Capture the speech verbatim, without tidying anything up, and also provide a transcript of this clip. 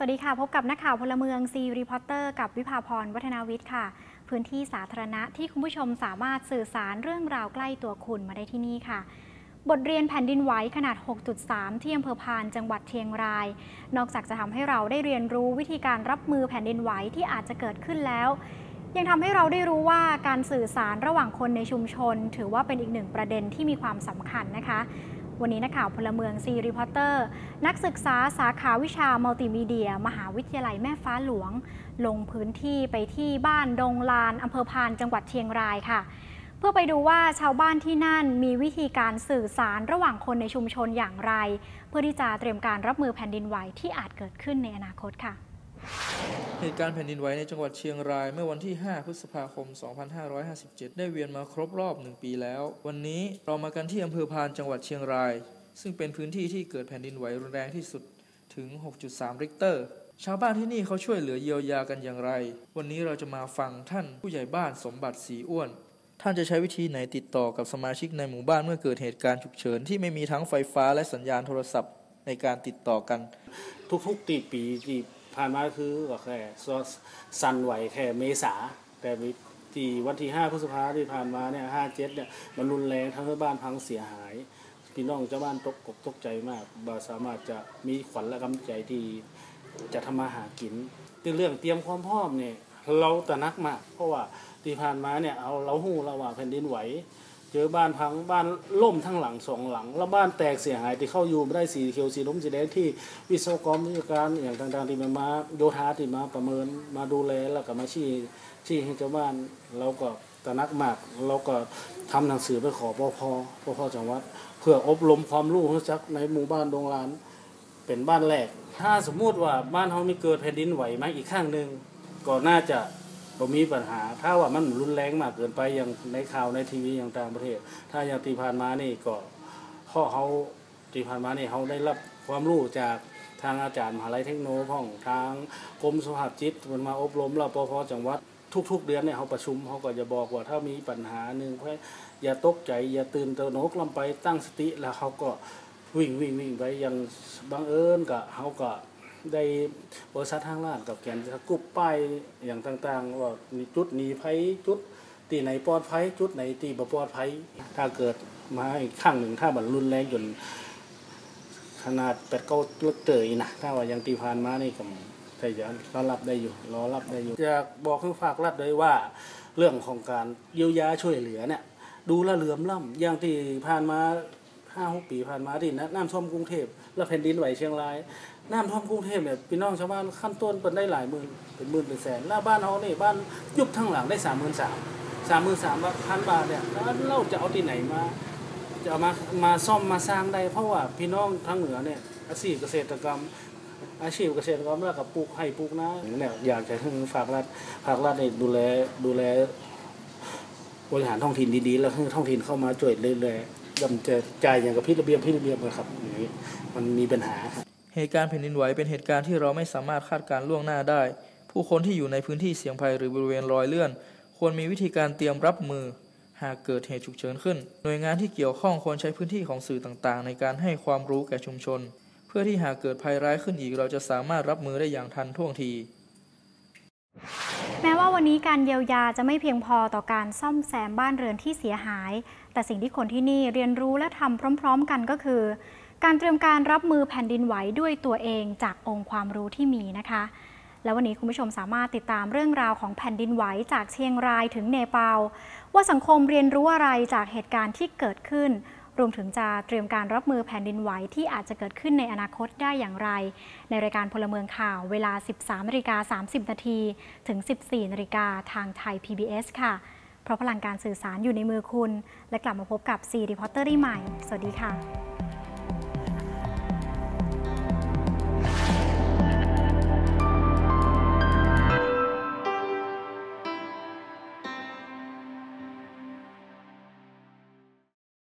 สดีค่ะพบกับนักข่าวพลเมืองซีรีพอร์เตอร์กับวิภาพรวัฒนาวิทย์ค่ะพื้นที่สาธารณะที่คุณผู้ชมสามารถสื่อสารเรื่องราวใกล้ตัวคุณมาได้ที่นี่ค่ะบทเรียนแผ่นดินไหวขนาด หกจุดสาม ที่อำเภอพานจังหวัดเชียงรายนอกจากจะทำให้เราได้เรียนรู้วิธีการรับมือแผ่นดินไหวที่อาจจะเกิดขึ้นแล้วยังทำให้เราได้รู้ว่าการสื่อสารระหว่างคนในชุมชนถือว่าเป็นอีกหนึ่งประเด็นที่มีความสำคัญนะคะวันนี้นักข่าวพลเมืองซีรีพอร์เตอร์นักศึกษาสาขาวิชามัลติมีเดียมหาวิทยาลัยแม่ฟ้าหลวงลงพื้นที่ไปที่บ้านดงลานอำเภอพานจังหวัดเชียงรายค่ะเพื่อไปดูว่าชาวบ้านที่นั่นมีวิธีการสื่อสารระหว่างคนในชุมชนอย่างไรเพื่อที่จะเตรียมการรับมือแผ่นดินไหวที่อาจเกิดขึ้นในอนาคตค่ะเหตุการณ์แผ่นดินไหวในจังหวัดเชียงรายเมื่อวันที่ห้าพฤษภาคมสองพันห้าร้อยห้าสิบเจ็ดได้เวียนมาครบรอบหนึ่งปีแล้ววันนี้เรามากันที่อำเภอพานจังหวัดเชียงรายซึ่งเป็นพื้นที่ที่เกิดแผ่นดินไหวรุนแรงที่สุดถึง หกจุดสาม ริกเตอร์ชาวบ้านที่นี่เขาช่วยเหลือเยียวยากันอย่างไรวันนี้เราจะมาฟังท่านผู้ใหญ่บ้านสมบัติศรีอ้วนท่านจะใช้วิธีไหนติดต่อกับสมาชิกในหมู่บ้านเมื่อเกิดเหตุการณ์ฉุกเฉินที่ไม่มีทั้งไฟฟ้าและสัญญาณโทรศัพท์ในการติดต่อกันทุกๆตีปีที่ผ่านมาคือก็แค่สั่นไหวแค่เมษาแต่ที่วันที่ห้าพฤษภาคมที่ผ่านมาเนี่ยห้าเจ็ดเนี่ยมันรุนแรงทั้งที่บ้านพังเสียหายพี่น้องเจ้าบ้านตกอกตกใจมากบ่สามารถจะมีขวัญและกำลังใจที่จะทำมาหากินเรื่องเตรียมความพร้อมเนี่ยเราตระหนักมากเพราะว่าที่ผ่านมาเนี่ยเอาเราหู้เราว่าแผ่นดินไหวเจอบ้านพังบ้านล่มทั้งหลังสองหลังแล้วบ้านแตกเสียหายที่เข้าอยู่ไม่ได้สีเขียวสีล้มสีแดงที่วิศวกรวิศวการอย่างต่างๆที่มามาโยธาที่มาประเมินมาดูแลแล้วก็มาชี้ชี้ให้เจ้าบ้านเราก็ตระหนักมากเราก็ทำหนังสือไปขอปภปภจังหวัดเพื่ออบรมความรู้ให้จักในหมู่บ้านดงลานเป็นบ้านแรกถ้าสมมุติว่าบ้านเขามีเกิดแผ่นดินไหวมาอีกข้างหนึ่งก็น่าจะบ่มีปัญหาถ้าว่ามันรุนแรงมากเกินไปอย่างในข่าวในทีวีอย่างต่างประเทศถ้าอย่างที่ผ่านมานี่ก็ข้อเขาที่ผ่านมานี่เขาได้รับความรู้จากทางอาจารย์มหาลัยเทคโนโลยีของทางกรมสุขภาพจิตมันมาอบรมแล้วปภจังหวัดทุกๆเดือนเนี่ยเขาประชุมเขาก็จะบอกว่าถ้ามีปัญหาหนึ่งเพื่ออย่าตกใจอย่าตื่นตระหนกลำไปตั้งสติแล้วเขาก็วิ่งวิ่งวิ่งไปอย่างบังเอิญกับเขาก็ได้บริษัททางร้านกับแกนจะกุบป้ายอย่างต่างๆว่ามีจุดหนีภัยจุดที่ไหนปลอดภัยจุดไหนที่บ่ปลอดภัยถ้าเกิดมาอีกครั้งหนึ่งถ้ามันรุนแรงจนขนาดแปดเก้าลิกเตอร์นะถ้าว่ายังตีผ่านมานี่ก็ใช่จะรอรับได้อยู่รอรับได้อยู่อยากบอกให้ฝากรัฐด้วยว่าเรื่องของการเยียวยาช่วยเหลือเนี่ยดูแลเหลื่อมล้ำอย่างที่ผ่านมาห้าหกปีผ่านมาที่น้ำท่วมกรุงเทพและแผ่นดินไหวเชียงรายน้ำท่วมกรุงเทพเนี่ยพี่น้องชาวบ้านขั้นต้นเป็นได้หลายหมื่นเป็นหมื่นเป็นแสนแล้วบ้านเขาเนี่ยบ้านยุบทั้งหลังได้สามหมื่นสามสามหมื่นสามพันบาทเนี่ยแล้วเราจะเอาที่ไหนมาจะเอามามาซ่อมมาสร้างได้เพราะว่าพี่น้องทางเหนือเนี่ยอาชีพเกษตรกรรมอาชีพเกษตรกรรมแล้วกับปลูกให้ปลูกนาเนี่ยอยากจะให้ฝากรัฐฝากรัฐเนี่ยดูแลดูแลบริหารท้องถิ่นดีๆแล้วให้ท้องถิ่นเข้ามาช่วยเรื่อยๆย่อมจะจ่ายอย่างกับพิระเบียบพิระเบียบนะครับอย่างนี้มันมีปัญหาเหตุการณ์แผ่นดินไหวเป็นเหตุการณ์ที่เราไม่สามารถคาดการณ์ล่วงหน้าได้ผู้คนที่อยู่ในพื้นที่เสี่ยงภัยหรือบริเวณรอยเลื่อนควรมีวิธีการเตรียมรับมือหากเกิดเหตุฉุกเฉินขึ้นหน่วยงานที่เกี่ยวข้องควรใช้พื้นที่ของสื่อต่างๆในการให้ความรู้แก่ชุมชนเพื่อที่หากเกิดภัยร้ายขึ้นอีกเราจะสามารถรับมือได้อย่างทันท่วงทีแม้ว่าวันนี้การเยียวยาจะไม่เพียงพอต่อการซ่อมแซมบ้านเรือนที่เสียหายแต่สิ่งที่คนที่นี่เรียนรู้และทำพร้อมๆกันก็คือการเตรียมการรับมือแผ่นดินไหวด้วยตัวเองจากองค์ความรู้ที่มีนะคะและวันนี้คุณผู้ชมสามารถติดตามเรื่องราวของแผ่นดินไหวจากเชียงรายถึงเนปาลว่าสังคมเรียนรู้อะไรจากเหตุการณ์ที่เกิดขึ้นรวมถึงจะเตรียมการรับมือแผ่นดินไหวที่อาจจะเกิดขึ้นในอนาคตได้อย่างไรในรายการพลเมืองข่าวเวลา สิบสามนาฬิกาสามสิบนาทีถึง สิบสี่นาฬิกาทางไทย พี บี เอส ค่ะเพราะพลังการสื่อสารอยู่ในมือคุณและกลับมาพบกับซีรีพอร์เตอร์ได้ใหม่สวัสดีค่ะ